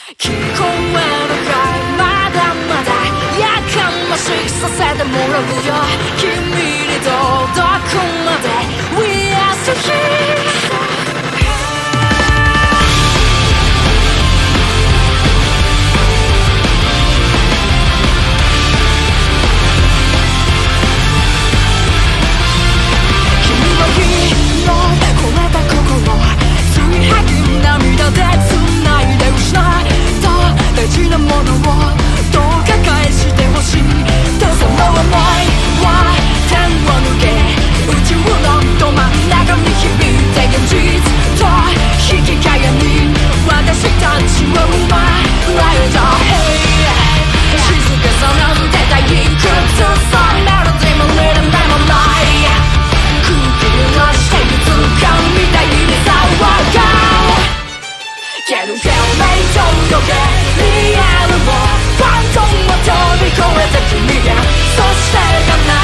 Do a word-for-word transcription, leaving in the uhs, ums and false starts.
聞こえるかいまだまだやかましくさせてもらうよ君にどこまで We are so here涙で繋いで失った大事なものをどうか返してほしいとその想いは天を抜け宇宙のど真ん中に響いて現実と引き換えに私たちを奪われた Hey 静けさなんて退屈さメロディーもリズムもない空気揺らしていつかみたいに騒がCan you tell me 届けリアルをファントムを飛び越えて君へそして叶